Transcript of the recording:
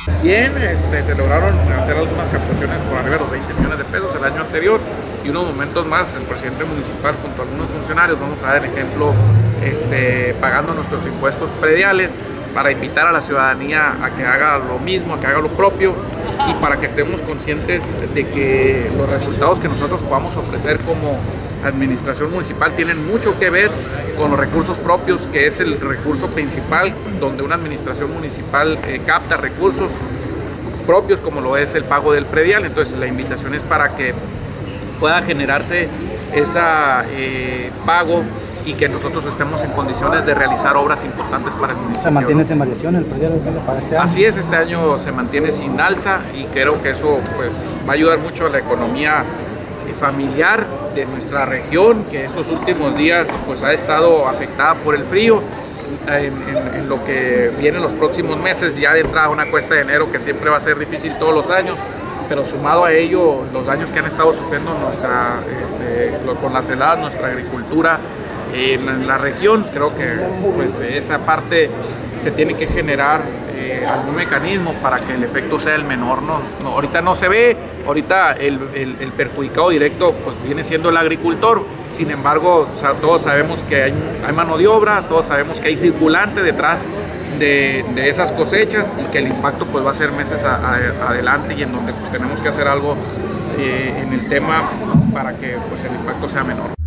Bien, se lograron hacer algunas captaciones por arriba de los 20 millones de pesos el año anterior, y unos momentos más el presidente municipal junto a algunos funcionarios, vamos a dar el ejemplo, pagando nuestros impuestos prediales para invitar a la ciudadanía a que haga lo mismo, a que haga lo propio, y para que estemos conscientes de que los resultados que nosotros podamos ofrecer como administración municipal tienen mucho que ver con los recursos propios, que es el recurso principal donde una administración municipal capta recursos propios, como lo es el pago del predial. Entonces la invitación es para que pueda generarse ese pago y que nosotros estemos en condiciones de realizar obras importantes para el municipio. ¿Se mantiene sin variación el predial para este año? Así es, este año se mantiene sin alza, y creo que eso pues va a ayudar mucho a la economía familiar de nuestra región, que estos últimos días pues ha estado afectada por el frío. En lo que viene en los próximos meses, ya de entrada una cuesta de enero que siempre va a ser difícil todos los años, pero sumado a ello los daños que han estado sufriendo con las heladas, nuestra agricultura en la región, creo que pues esa parte se tiene que generar algún mecanismo para que el efecto sea el menor. Ahorita no se ve, ahorita el perjudicado directo pues viene siendo el agricultor. Sin embargo, todos sabemos que hay mano de obra, todos sabemos que hay circulante detrás de esas cosechas, y que el impacto pues va a ser meses adelante, y en donde pues tenemos que hacer algo en el tema para que pues el impacto sea menor.